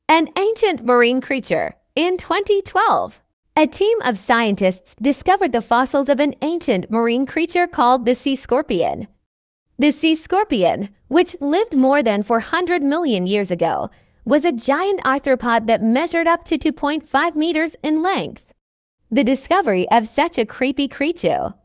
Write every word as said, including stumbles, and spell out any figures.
An ancient marine creature. In twenty twelve, a team of scientists discovered the fossils of an ancient marine creature called the sea scorpion. The sea scorpion, which lived more than four hundred million years ago, was a giant arthropod that measured up to two point five meters in length. The discovery of such a creepy creature